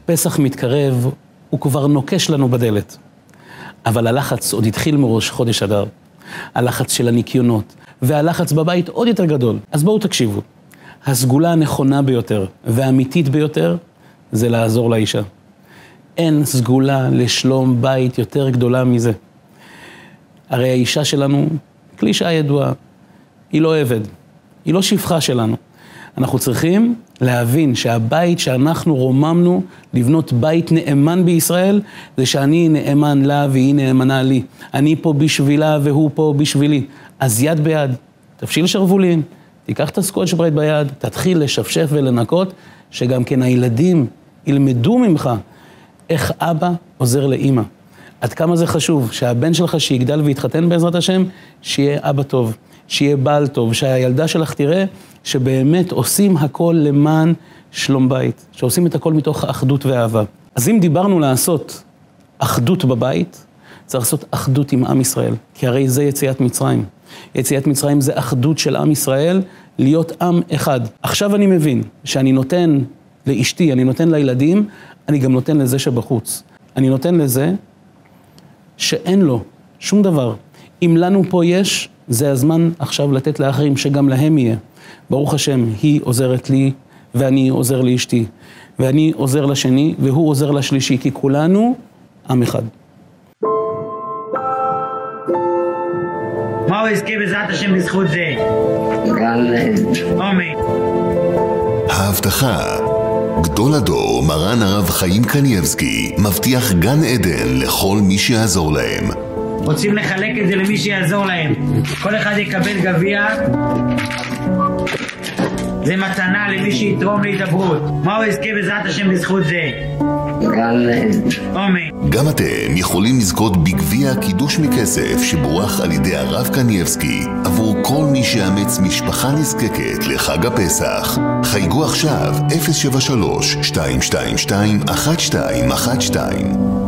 פסח מתקרב, הוא כבר נוקש לנו בדלת. אבל הלחץ עוד התחיל מראש חודש אדר. הלחץ של הניקיונות, והלחץ בבית עוד יותר גדול. אז בואו תקשיבו. הסגולה הנכונה ביותר והאמיתית ביותר זה לעזור לאישה. אין סגולה לשלום בית יותר גדולה מזה. הרי האישה שלנו, קלישאה ידועה, היא לא עבד, היא לא שפחה שלנו. אנחנו צריכים להבין שהבית שאנחנו רוממנו לבנות בית נאמן בישראל, זה שאני נאמן לה והיא נאמנה לי. אני פה בשבילה והוא פה בשבילי. אז יד ביד, תפשיל שרוולים, תיקח את הסקוץ' ברייט ביד, תתחיל לשפשף ולנקות, שגם כן הילדים ילמדו ממך איך אבא עוזר לאמא. עד כמה זה חשוב שהבן שלך שיגדל ויתחתן בעזרת השם, שיהיה אבא טוב, שיהיה בעל טוב, שהילדה שלך תראה שבאמת עושים הכל למען שלום בית, שעושים את הכל מתוך האחדות והאהבה. אז אם דיברנו לעשות אחדות בבית, צריך לעשות אחדות עם עם ישראל, כי הרי זה יציאת מצרים. יציאת מצרים זה אחדות של עם ישראל, להיות עם אחד. עכשיו אני מבין שאני נותן לאשתי, אני נותן לילדים, אני גם נותן לזה שבחוץ. אני נותן לזה שאין לו שום דבר. אם לנו פה יש, זה הזמן עכשיו לתת לאחרים שגם להם יהיה. ברוך השם, היא עוזרת לי ואני עוזר לאשתי. ואני עוזר לשני והוא עוזר לשלישי, כי כולנו עם אחד. מה הוא יזכה בעזרת השם בזכות זה? אמן. ההבטחה. גדול הדור, מרן הרב חיים קניבסקי, מבטיח גן עדן לכל מי שיעזור להם. רוצים לחלק את זה למי שיעזור להם. כל אחד יקבל גביע. זה מתנה למי שיתרום להידברות. מה הוא יזכה בעזרת השם בזכות זה? אמן. גם אתם יכולים לזכות בגביע קידוש מכסף שבורח על ידי הרב קניבסקי עבור כל מי שיאמץ משפחה נזקקת לחג הפסח. חייגו עכשיו 073-222-1212